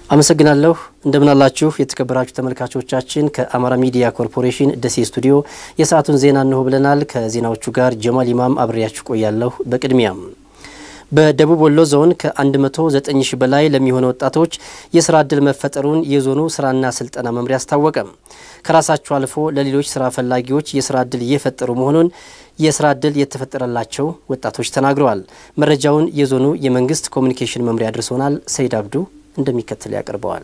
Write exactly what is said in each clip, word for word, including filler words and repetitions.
አመሰግናለሁ እንደምን አላችሁ የተከበራችሁ ተመልካቾቻችን ከአማራ ሚዲያ ኮርፖሬሽን ደሴ ስቱዲዮ የሰዓቱን ዜና ነው ብለናል ከዜናዎቹ ጋር ጀማል ኢማም አብሬያችሁ ቆያለሁ በቅድሚያም በደቡብ ወሎ ዞን ከ109 ሺህ በላይ ለሚሆኑ ወጣቶች የሥራ ዕድል መፈጠሩን የዞኑ ስራና ስልጠና መምሪያ አስታወቀ ከራሳቸው አልፎ ለሌሎች ስራ ፈላጊዎች የሥራ ዕድል እየፈጠሩ መሆኑን የሥራ ዕድል የተፈጠረላቸው ወጣቶች ተናግረዋል መረጃውን የዞኑ የመንግስት ኮሙኒኬሽን መምሪያ አድርሶናል ሰይድ አብዱ እንደሚከተል ያቀርበዋል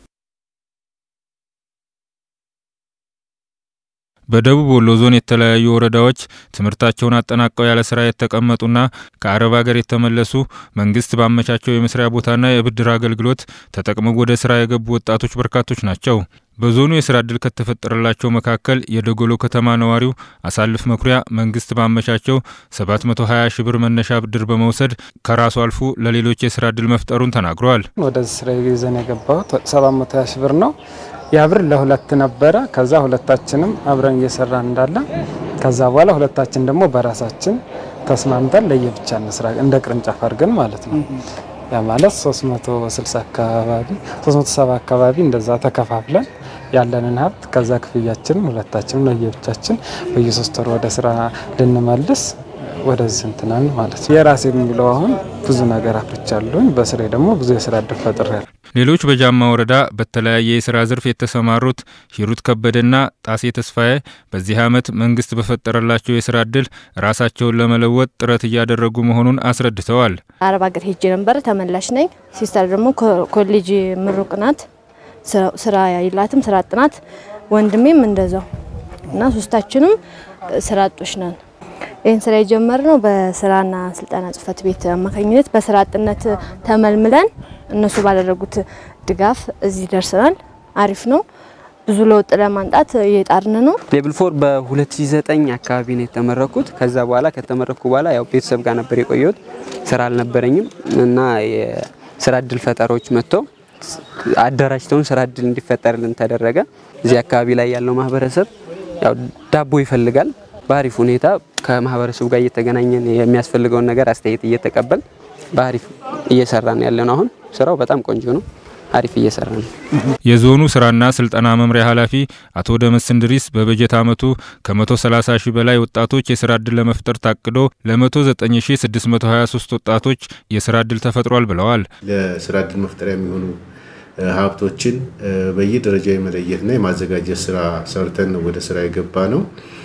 በደቡብ ወሎ ዞን የተለያዩ ወረዳዎች ትምርታቸውን አጠናቀው ያለ ስራ የተቀመጡና ከአረብ ሀገር የተመለሱ መንግስት ባመቻቸው የመስሪያ ቦታና የብድር አገልግሎት ተጠቅመው ወደ ስራ የገቡ ወጣቶች በርካቶች ናቸው በዞኑ የሥራ ዕድል ከተፈጠረላቸው መካከል የደጎሎ ከተማ ነዋሪው አሳልፍ መኩሪያ መንግስት ባመቻቸው ሰባት መቶ ሃያ ሺህ ብር መነሻ ብድር በመውሰድ ከራሱ አልፎ ለሌሎች የሥራ ዕድል መፍጠሩን ተናግሯል ወደ ስራ ይዘን የገባው ሰባት መቶ ሃያ ሺህ ብር ነው ያብር ለሁለት ነበር ከዛ ሁለታችንም አብረን እየሰራን እንዳለ ከዛ በኋላ ሁለታችን ደግሞ በራሳችን ተስማምተን ለየብቻ እንስራ እንደ ቅርንጫፍ አድርገን ማለት ነው ያ ማለት ሶስት መቶ ስልሳ አካባቢ ሶስት መቶ ሰባ አካባቢ እንደዛ ተከፋፍለን ያለንን ሀብት ከዛ ክፍያችን ሁለታችን ለየብቻችን በየሶስት ወር ወደ ስራ ልንመልስ ወደ ዝንተናን ማለት የራሴ የሚለው አሁን ብዙ ነገር አፍርቻለሁ በስሬ ደግሞ ብዙ የሥራ ዕድል ፈጥሬያለሁ ሌሎች በጃማ ወረዳ በተለያየ የሥራ ዘርፍ የተሰማሩት ሂሩት ከበደና ጣሴ ተስፋዬ በዚህ አመት መንግስት በፈጠረላቸው የሥራ ዕድል ራሳቸውን ለመለወጥ ጥረት እያደረጉ መሆኑን አስረድተዋል አረብ ሀገር ሄጄ ነበር ተመላሽ ነኝ ሲስተር ደግሞ ኮሌጅ ምሩቅናት ስራ ይላትም ስራ አጥናት ወንድሜም እንደዛው እና ሶስታችንም ስራ አጥቶች ነን ይሄን ስራ የጀመርነው በስራና ስልጠና ጽፈት ቤት አማካኝነት በስራ አጥነት ተመልምለን እነሱ ባደረጉት ድጋፍ እዚህ ደርሰናል አሪፍ ነው ብዙ ለውጥ ለማንጣት እየጣርን ነው ሌቭል ፎር በ2009 አካባቢ ነው የተመረኩት ከዛ በኋላ ከተመረኩ በኋላ ያው ቤተሰብ ጋር ነበር የቆየሁት ስራ አልነበረኝም እና የሥራ ዕድል ፈጠሮች መጥተው አደራጅተውን ስራ ዕድል እንዲፈጠርልን ተደረገ እዚህ አካባቢ ላይ ያለው ማህበረሰብ ያው ዳቦ ይፈልጋል ባሪፍ ሁኔታ ከማህበረሰቡ ጋር እየተገናኘን የሚያስፈልገው ነገር አስተያየት እየተቀበል ባሪፍ እየሰራን ያለነው አሁን ስራው በጣም ቆንጆ ነው አሪፍ እየሰራን የዞኑ ስራና ስልጠና መምሪያ ኃላፊ አቶ ደመስ እንድሪስ በበጀት አመቱ ከ130 ሺህ በላይ ወጣቶች የሥራ ዕድል ለመፍጠር ታቅዶ ለ19623 ወጣቶች የሥራ ዕድል ተፈጥሯል ብለዋል ለሥራ ዕድል መፍጠሪያ የሚሆኑ ሀብቶችን በየደረጃው የመለየትና የማዘጋጀት ስራ ሰርተን ወደ ስራ የገባ ነው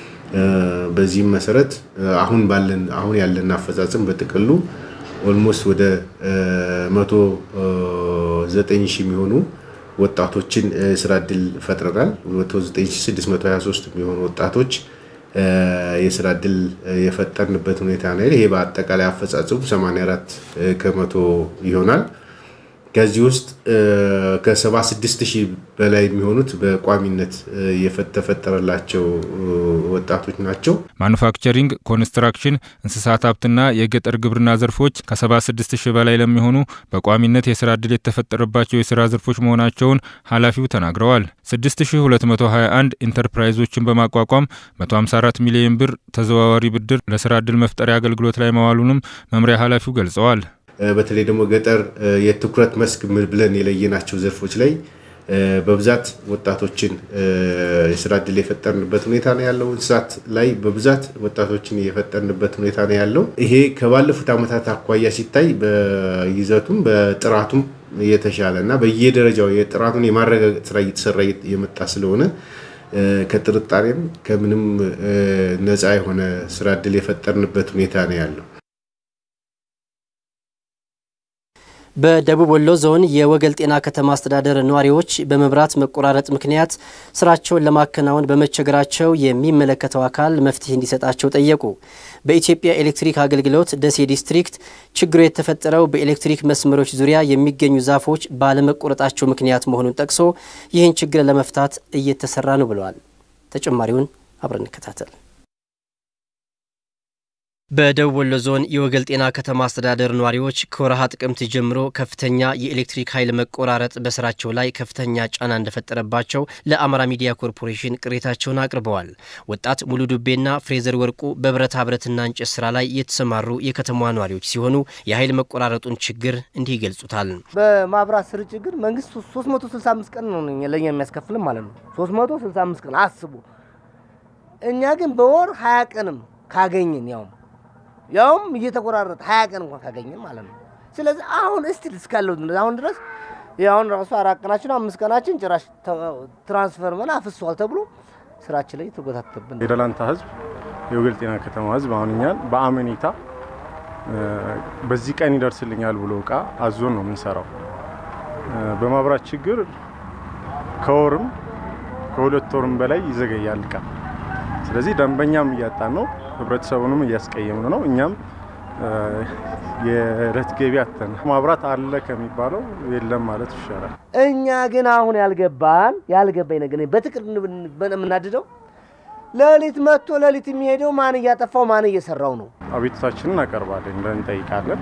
በዚህ መሰረት አሁን ባለን አሁን ያለን አፈጻጸም በጥቅሉ ኦልሞስት ወደ መቶ ዘጠኝ ሺህ የሚሆኑ ወጣቶችን ስራ ዕድል ፈጥረናል መቶ ዘጠኝ ሺህ ስድስት መቶ ሃያ ሶስት የሚሆኑ ወጣቶች የሥራ ዕድል የፈጠርንበት ሁኔታ ነው ይሄ በአጠቃላይ አፈጻጸሙ ሰማንያ አራት ከመቶ ይሆናል ከዚህ ውስጥ ከ76 ሺህ በላይ የሚሆኑት በቋሚነት የተፈጠረላቸው ወጣቶች ናቸው ማኑፋክቸሪንግ ኮንስትራክሽን እንስሳት ሀብትና የገጠር ግብርና ዘርፎች ከ76 ሺህ በላይ ለሚሆኑ በቋሚነት የሥራ ዕድል የተፈጠረባቸው የሥራ ዘርፎች መሆናቸውን ኃላፊው ተናግረዋል ስድስት ሺህ ሁለት መቶ ሃያ አንድ ኢንተርፕራይዞችን በማቋቋም መቶ ሃምሳ አራት ሚሊዮን ብር ተዘዋዋሪ ብድር ለሥራ ዕድል መፍጠሪያ አገልግሎት ላይ መዋሉንም መምሪያ ኃላፊው ገልጸዋል በተለይ ደግሞ ገጠር የትኩረት መስክ ብለን የለየናቸው ዘርፎች ላይ በብዛት ወጣቶችን የሥራ ዕድል የፈጠርንበት ሁኔታ ነው ያለው እንስሳት ላይ በብዛት ወጣቶችን የፈጠርንበት ሁኔታ ነው ያለው ይሄ ከባለፉት አመታት አኳያ ሲታይ በይዘቱም በጥራቱም የተሻለና በየደረጃው የጥራቱን የማረጋገጥ ስራ እየተሰራ የመጣ ስለሆነ ከጥርጣሬም ከምንም ነፃ የሆነ ሥራ ዕድል የፈጠርንበት ሁኔታ ነው ያለው በደቡብ ወሎ ዞን የወገል ጤና ከተማ አስተዳደር ነዋሪዎች በመብራት መቆራረጥ ምክንያት ስራቸውን ለማከናወን በመቸገራቸው የሚመለከተው አካል መፍትሄ እንዲሰጣቸው ጠየቁ በኢትዮጵያ ኤሌክትሪክ አገልግሎት ደሴ ዲስትሪክት ችግሩ የተፈጠረው በኤሌክትሪክ መስመሮች ዙሪያ የሚገኙ ዛፎች ባለመቆረጣቸው ምክንያት መሆኑን ጠቅሶ ይህን ችግር ለመፍታት እየተሰራ ነው ብለዋል ተጨማሪውን አብረን እንከታተል በደቡብ ወሎ ዞን የወገል ጤና ከተማ አስተዳደር ነዋሪዎች ከወርሃ ጥቅምት ጀምሮ ከፍተኛ የኤሌክትሪክ ኃይል መቆራረጥ በስራቸው ላይ ከፍተኛ ጫና እንደፈጠረባቸው ለአማራ ሚዲያ ኮርፖሬሽን ቅሬታቸውን አቅርበዋል። ወጣት ሙሉ ዱቤና ፍሬዘር ወርቁ በብረታ ብረትና እንጨት ስራ ላይ የተሰማሩ የከተማዋ ነዋሪዎች ሲሆኑ የኃይል መቆራረጡን ችግር እንዲህ ይገልጹታል። በማብራት ስርጭት ግን መንግስት ሶስት መቶ ስልሳ አምስት ቀን ነው ለኛ የሚያስከፍልም ማለት ነው። ሶስት መቶ ስልሳ አምስት ቀን አስቡ። እኛ ግን በወር ሀያ ቀንም ካገኘን ያው ያውም እየተቆራረጠ ሀያ ቀን እንኳን ካገኘን ማለት ነው። ስለዚህ አሁን እስቲል እስካለው አሁን ድረስ ያውን ራሱ አራት ቀናችን አምስት ቀናችን ጭራሽ ትራንስፈር መና አፍሷል ተብሎ ስራችን ላይ ተጎታተብን። የደላንታ ህዝብ የወገል ጤና ከተማ ህዝብ አሁንኛል በአመኔታ በዚህ ቀን ይደርስልኛል ብሎ ቃ አዞን ነው የምንሰራው። በማብራት ችግር ከወርም ከሁለት ወርም በላይ ይዘገያል ቃ። ስለዚህ ደንበኛም እያጣን ነው፣ ህብረተሰቡንም እያስቀየምን ነው። እኛም የረት ገቢ አተን ማብራት አለ ከሚባለው የለም ማለት ይሻላል። እኛ ግን አሁን ያልገባን ያልገባኝ ነገር በትክክል ምናድደው ለሊት መጥቶ ለሊት የሚሄደው ማን እያጠፋው ማን እየሰራው ነው። አቤቱታችንን አቀርባለን እንጠይቃለን።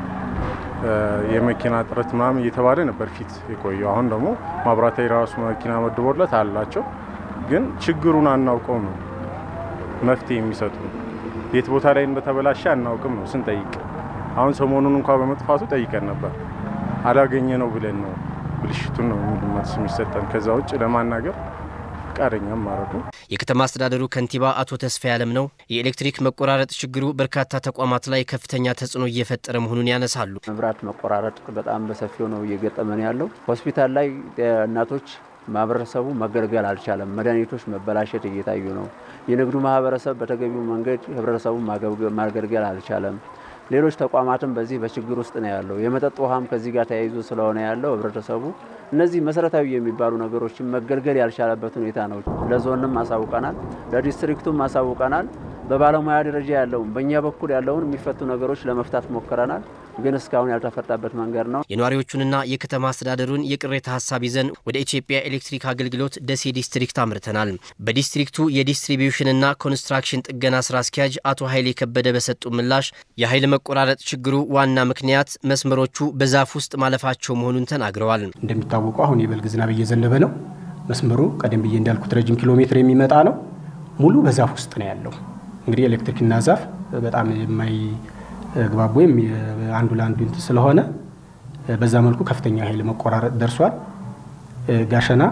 የመኪና ጥረት ማም እየተባለ ነበር ፊት የቆየው። አሁን ደግሞ ማብራታዊ ራሱ መኪና መድቦለት አላቸው፣ ግን ችግሩን አናውቀው ነው መፍትሄ የሚሰጡ። የት ቦታ ላይ እንደተበላሸ አናውቅም ነው ስንጠይቅ። አሁን ሰሞኑን እንኳን በመጥፋቱ ጠይቀን ነበር አላገኘ ነው ብለን ነው ብልሽቱን ነው የሚልማት የሚሰጠን። ከዛ ውጭ ለማናገር ፈቃደኛም ማለት ነው። የከተማ አስተዳደሩ ከንቲባ አቶ ተስፋ ያለም ነው የኤሌክትሪክ መቆራረጥ ችግሩ በርካታ ተቋማት ላይ ከፍተኛ ተጽዕኖ እየፈጠረ መሆኑን ያነሳሉ። መብራት መቆራረጥ በጣም በሰፊው ነው እየገጠመን ያለው። ሆስፒታል ላይ እናቶች ማህበረሰቡ መገልገል አልቻለም። መድኃኒቶች መበላሸት እየታዩ ነው። የንግዱ ማህበረሰብ በተገቢው መንገድ ህብረተሰቡ ማገልገል አልቻለም። ሌሎች ተቋማትም በዚህ በችግር ውስጥ ነው ያለው። የመጠጥ ውሃም ከዚህ ጋር ተያይዞ ስለሆነ ያለው ህብረተሰቡ እነዚህ መሰረታዊ የሚባሉ ነገሮችን መገልገል ያልቻለበት ሁኔታ ነው። ለዞንም ማሳውቀናል፣ ለዲስትሪክቱም ማሳውቀናል። በባለሙያ ደረጃ ያለው በእኛ በኩል ያለውን የሚፈቱ ነገሮች ለመፍታት ሞክረናል፣ ግን እስካሁን ያልተፈታበት መንገድ ነው። የነዋሪዎቹንና የከተማ አስተዳደሩን የቅሬታ ሐሳብ ይዘን ወደ ኢትዮጵያ ኤሌክትሪክ አገልግሎት ደሴ ዲስትሪክት አምርተናል። በዲስትሪክቱ የዲስትሪቢዩሽንና ኮንስትራክሽን ጥገና ስራ አስኪያጅ አቶ ኃይሌ ከበደ በሰጡ ምላሽ የኃይል መቆራረጥ ችግሩ ዋና ምክንያት መስመሮቹ በዛፍ ውስጥ ማለፋቸው መሆኑን ተናግረዋል። እንደሚታወቀው አሁን የበልግ ዝናብ እየዘነበ ነው። መስመሩ ቀደም ብዬ እንዳልኩት ረጅም ኪሎ ሜትር የሚመጣ ነው። ሙሉ በዛፍ ውስጥ ነው ያለው። እንግዲህ ኤሌክትሪክና ዛፍ በጣም የማይ ግባብ ወይም አንዱ ለአንዱ እንትን ስለሆነ በዛ መልኩ ከፍተኛ ኃይል መቆራረጥ ደርሷል። ጋሸና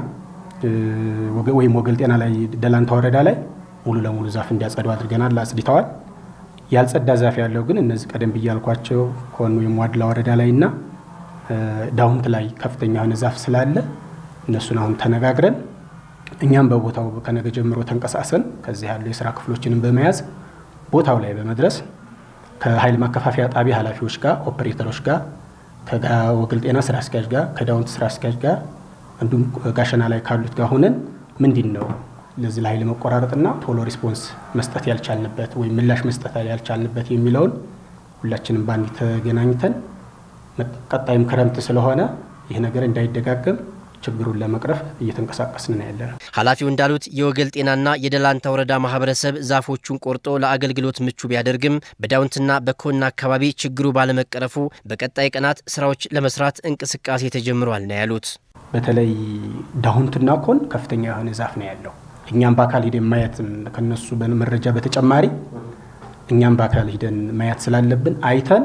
ወይም ወገል ጤና ላይ ደላንታ ወረዳ ላይ ሙሉ ለሙሉ ዛፍ እንዲያጸዱ አድርገናል፣ አጽድተዋል። ያልጸዳ ዛፍ ያለው ግን እነዚህ ቀደም ብያልኳቸው ኮን ወይም ዋድላ ወረዳ ላይና ዳውንት ላይ ከፍተኛ የሆነ ዛፍ ስላለ እነሱን አሁን ተነጋግረን እኛም በቦታው ከነገ ጀምሮ ተንቀሳቀሰን ከዚህ ያሉ የሥራ ክፍሎችንም በመያዝ ቦታው ላይ በመድረስ ከኃይል ማከፋፈያ ጣቢያ ኃላፊዎች ጋር ኦፕሬተሮች ጋር ከወገል ጤና ስራ አስኪያጅ ጋር ከዳውንት ስራ አስኪያጅ ጋር እንዲሁም ጋሸና ላይ ካሉት ጋር ሆነን ምንድነው ለዚህ ለኃይል መቆራረጥና ቶሎ ሪስፖንስ መስጠት ያልቻልንበት ወይ ምላሽ መስጠት ያልቻልንበት የሚለውን ሁላችንም ባንዲ ተገናኝተን ቀጣይም ክረምት ስለሆነ ይሄ ነገር እንዳይደጋገም ችግሩን ለመቅረፍ እየተንቀሳቀስን ነው ያለነው። ኃላፊው እንዳሉት የወገል ጤናና የደላንታ ወረዳ ማህበረሰብ ዛፎቹን ቆርጦ ለአገልግሎት ምቹ ቢያደርግም በዳውንትና በኮና አካባቢ ችግሩ ባለመቀረፉ በቀጣይ ቀናት ስራዎች ለመስራት እንቅስቃሴ ተጀምሯል ነው ያሉት። በተለይ ዳውንትና ኮን ከፍተኛ የሆነ ዛፍ ነው ያለው። እኛም በአካል ሄደን ማየት ከነሱ በመረጃ በተጨማሪ እኛም በአካል ሄደን ማየት ስላለብን አይተን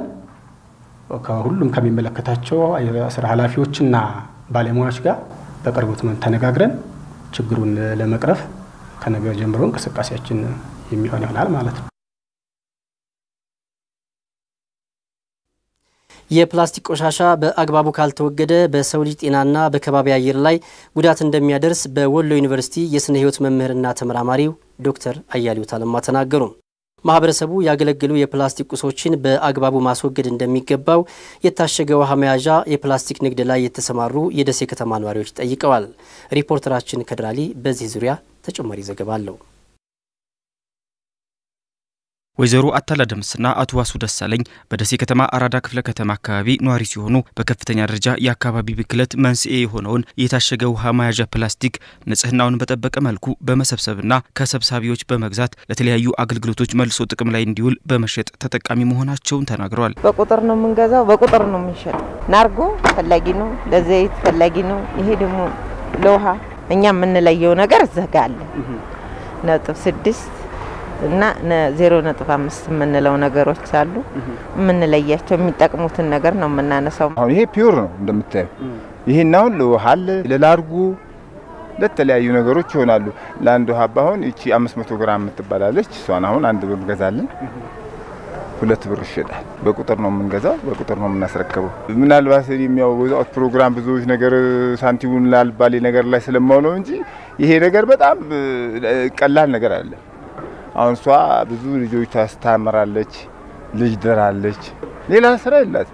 ከሁሉም ከሚመለከታቸው የስራ ኃላፊዎችና ባለሙያዎች ጋር በቅርበት ተነጋግረን ችግሩን ለመቅረፍ ከነገ ጀምሮ እንቅስቃሴያችን የሚሆን ይሆናል ማለት ነው። የፕላስቲክ ቆሻሻ በአግባቡ ካልተወገደ በሰው ልጅ ጤናና በከባቢ አየር ላይ ጉዳት እንደሚያደርስ በወሎ ዩኒቨርሲቲ የስነ ህይወት መምህርና ተመራማሪው ዶክተር አያሌው ታለማ ተናገሩ። ማህበረሰቡ ያገለግሉ የፕላስቲክ ቁሶችን በአግባቡ ማስወገድ እንደሚገባው የታሸገ ውሃ መያዣ የፕላስቲክ ንግድ ላይ የተሰማሩ የደሴ ከተማ ነዋሪዎች ጠይቀዋል። ሪፖርተራችን ከድራሊ በዚህ ዙሪያ ተጨማሪ ዘገባ አለው። ወይዘሮ አታላ ደምስና አቶ ዋሱ ደሳለኝ በደሴ ከተማ አራዳ ክፍለ ከተማ አካባቢ ኗሪ ሲሆኑ በከፍተኛ ደረጃ የአካባቢ ብክለት መንስኤ የሆነውን የታሸገ ውሃ መያዣ ፕላስቲክ ንጽህናውን በጠበቀ መልኩ በመሰብሰብና ከሰብሳቢዎች በመግዛት ለተለያዩ አገልግሎቶች መልሶ ጥቅም ላይ እንዲውል በመሸጥ ተጠቃሚ መሆናቸውን ተናግረዋል። በቁጥር ነው የምንገዛው፣ በቁጥር ነው የምንሸጥ። ናርጎ ፈላጊ ነው፣ ለዘይት ፈላጊ ነው። ይሄ ደግሞ ለውሃ እኛ የምንለየው ነገር ዘጋለ ነጥብ ስድስት እና ዜሮ ነጥብ አምስት የምንለው ነገሮች አሉ። የምንለያቸው የሚጠቅሙትን ነገር ነው የምናነሳው። አሁን ይሄ ፒውር ነው እንደምታዩ። ይሄናው ለውሃል ለላርጉ ለተለያዩ ነገሮች ይሆናሉ። ለአንድ ውሃ ባሁን እቺ አምስት መቶ ግራም የምትባላለች እሷን አሁን አንድ ብር ገዛለን፣ ሁለት ብር ይሸጣል። በቁጥር ነው የምንገዛው፣ በቁጥር ነው የምናስረክበው። ምናልባት የሚያወዛው ፕሮግራም ብዙዎች ነገር ሳንቲሙን ላልባሌ ነገር ላይ ስለማውለው እንጂ ይሄ ነገር በጣም ቀላል ነገር አይደለም። አሁን ሷ ብዙ ልጆች ታስተምራለች፣ ልጅ ደራለች፣ ሌላ ስራ የላት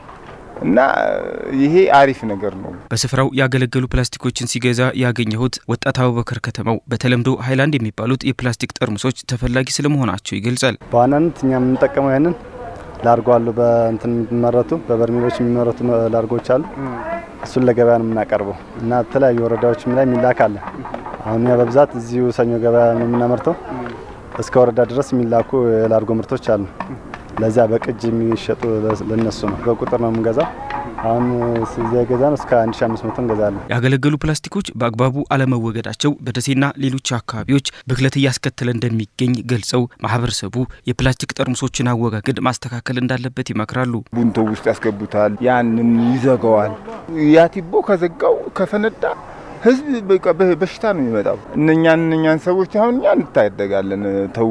እና ይሄ አሪፍ ነገር ነው። በስፍራው ያገለገሉ ፕላስቲኮችን ሲገዛ ያገኘሁት ወጣት አቡበከር ከተማው በተለምዶ ሃይላንድ የሚባሉት የፕላስቲክ ጠርሙሶች ተፈላጊ ስለመሆናቸው ይገልጻል። በዋናነት እኛ የምንጠቀመው ያንን ላርጎ አሉ፣ በእንትን የሚመረቱ በበርሜሎች የሚመረቱ ላርጎች አሉ። እሱን ለገበያ ነው የምናቀርበው እና ተለያዩ ወረዳዎችም ላይ የሚላክ አለ። አሁን ያ በብዛት እዚሁ ሰኞ ገበያ ነው የምናመርተው። እስከ ወረዳ ድረስ የሚላኩ የላርጎ ምርቶች አሉ። ለዛ በቅጅ የሚሸጡ ለነሱ ነው። በቁጥር ነው የምንገዛው። አሁን ስለዚህ ገዛን እስከ አንድ ሺህ አምስት መቶ እንገዛለን። ያገለገሉ ፕላስቲኮች በአግባቡ አለመወገዳቸው በደሴና ሌሎች አካባቢዎች ብክለት እያስከተለ እንደሚገኝ ገልጸው ማህበረሰቡ የፕላስቲክ ጠርሙሶችን አወጋገድ ማስተካከል እንዳለበት ይመክራሉ። ቡንቶ ውስጥ ያስገቡታል፣ ያንን ይዘጋዋል። ያቲቦ ከዘጋው ከፈነዳ ህዝብ በሽታ ነው የሚመጣው። እነኛን እነኛን ሰዎች አሁን እኛ እንታደጋለን። ተው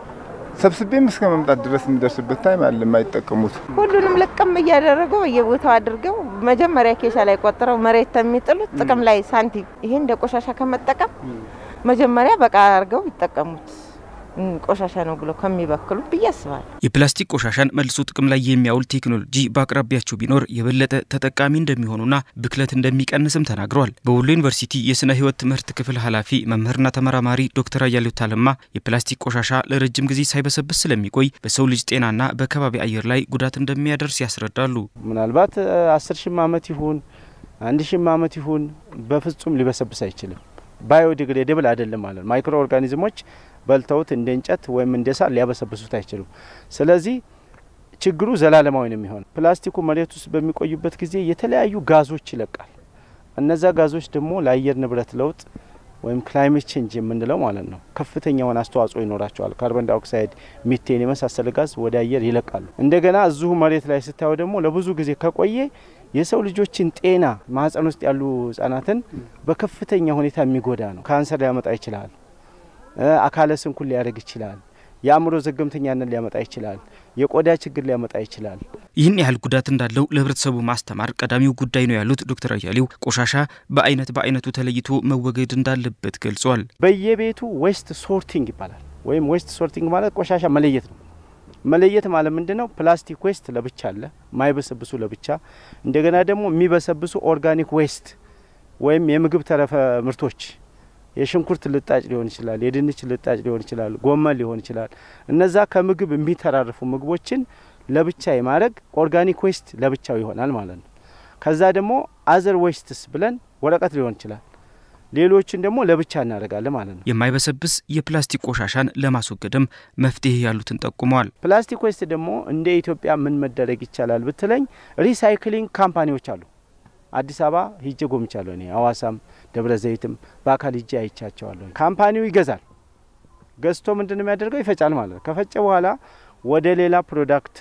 ሰብስቤም እስከ መምጣት ድረስ እንደርስበት ታይም አለ የማይጠቀሙት። ሁሉንም ለቀም እያደረገው በየቦታው አድርገው መጀመሪያ ኬሻ ላይ ቆጥረው መሬት የሚጥሉት ጥቅም ላይ ሳንቲም ይሄ እንደ ቆሻሻ ከመጠቀም መጀመሪያ በቃ አድርገው ይጠቀሙት ቆሻሻ ነው ብሎ ከሚበክሉ በያስባል። የፕላስቲክ ቆሻሻን መልሶ ጥቅም ላይ የሚያውል ቴክኖሎጂ በአቅራቢያቸው ቢኖር የበለጠ ተጠቃሚ እንደሚሆኑና ብክለት እንደሚቀንስም ተናግረዋል። በወሎ ዩኒቨርሲቲ የስነ ህይወት ትምህርት ክፍል ኃላፊ መምህርና ተመራማሪ ዶክተር አያሌው ታለማ የፕላስቲክ ቆሻሻ ለረጅም ጊዜ ሳይበሰብስ ስለሚቆይ በሰው ልጅ ጤናና በከባቢ አየር ላይ ጉዳት እንደሚያደርስ ያስረዳሉ። ምናልባት አስር ሺህ ዓመት ይሁን አንድ ሺህ ዓመት ይሁን በፍጹም ሊበሰብስ አይችልም። ባዮዲግሬደብል አይደለም ማለት ማይክሮ ኦርጋኒዝሞች በልተውት እንደ እንጨት ወይም እንደ ሳር ሊያበሰብሱት አይችሉም። ስለዚህ ችግሩ ዘላለማዊ ነው የሚሆነው። ፕላስቲኩ መሬት ውስጥ በሚቆዩበት ጊዜ የተለያዩ ጋዞች ይለቃል። እነዛ ጋዞች ደግሞ ለአየር ንብረት ለውጥ ወይም ክላይሜት ቼንጅ የምንለው ማለት ነው ከፍተኛ የሆነ አስተዋጽኦ ይኖራቸዋል። ካርቦን ዳይኦክሳይድ፣ ሚቴን የመሳሰሉ ጋዝ ወደ አየር ይለቃሉ። እንደገና እዚሁ መሬት ላይ ስታዩ ደግሞ ለብዙ ጊዜ ከቆየ የሰው ልጆችን ጤና ማህፀን ውስጥ ያሉ ህጻናትን በከፍተኛ ሁኔታ የሚጎዳ ነው። ካንሰር ሊያመጣ ይችላል። አካለ ስንኩል ሊያደርግ ይችላል። የአእምሮ ዘገምተኛነት ሊያመጣ ይችላል። የቆዳ ችግር ሊያመጣ ይችላል። ይህን ያህል ጉዳት እንዳለው ለህብረተሰቡ ማስተማር ቀዳሚው ጉዳይ ነው ያሉት ዶክተር አያሌው ቆሻሻ በአይነት በአይነቱ ተለይቶ መወገድ እንዳለበት ገልጿል። በየቤቱ ዌስት ሶርቲንግ ይባላል። ወይም ዌስት ሶርቲንግ ማለት ቆሻሻ መለየት ነው። መለየት ማለት ምንድነው? ፕላስቲክ ዌስት ለብቻ አለ፣ ማይበሰብሱ ለብቻ፣ እንደገና ደግሞ የሚበሰብሱ ኦርጋኒክ ዌስት ወይም የምግብ ተረፈ ምርቶች የሽንኩርት ልጣጭ ሊሆን ይችላል፣ የድንች ልጣጭ ሊሆን ይችላል፣ ጎመን ሊሆን ይችላል። እነዛ ከምግብ የሚተራረፉ ምግቦችን ለብቻ የማድረግ ኦርጋኒክ ዌስት ለብቻው ይሆናል ማለት ነው። ከዛ ደግሞ አዘር ዌስትስ ብለን ወረቀት ሊሆን ይችላል፣ ሌሎችን ደግሞ ለብቻ እናደርጋለን ማለት ነው። የማይበሰብስ የፕላስቲክ ቆሻሻን ለማስወገድም መፍትሄ ያሉትን ጠቁመዋል። ፕላስቲክ ዌስት ደግሞ እንደ ኢትዮጵያ ምን መደረግ ይቻላል ብትለኝ ሪሳይክሊንግ ካምፓኒዎች አሉ። አዲስ አበባ ሂጄ ጎብኝቻለሁ። እኔ አዋሳም ደብረ ዘይትም በአካል ሂጄ አይቻቸዋለሁ። ካምፓኒው ይገዛል፣ ገዝቶ ምንድነው የሚያደርገው? ይፈጫል ማለት ነው። ከፈጨ በኋላ ወደ ሌላ ፕሮዳክት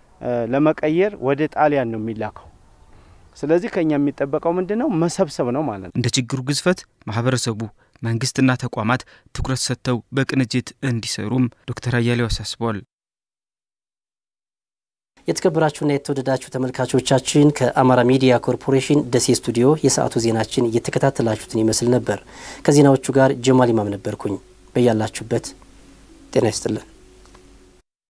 ለመቀየር ወደ ጣሊያን ነው የሚላከው። ስለዚህ ከኛ የሚጠበቀው ምንድነው? መሰብሰብ ነው ማለት ነው። እንደ ችግሩ ግዝፈት ማህበረሰቡ መንግስትና ተቋማት ትኩረት ሰጥተው በቅንጅት እንዲሰሩም ዶክተር አያሌው አሳስበዋል። የተከበራችሁና የተወደዳችሁ ተመልካቾቻችን ከአማራ ሚዲያ ኮርፖሬሽን ደሴ ስቱዲዮ የሰዓቱ ዜናችን እየተከታተላችሁትን ይመስል ነበር። ከዜናዎቹ ጋር ጀማል ኢማም ነበርኩኝ። በያላችሁበት ጤና ይስጥልን።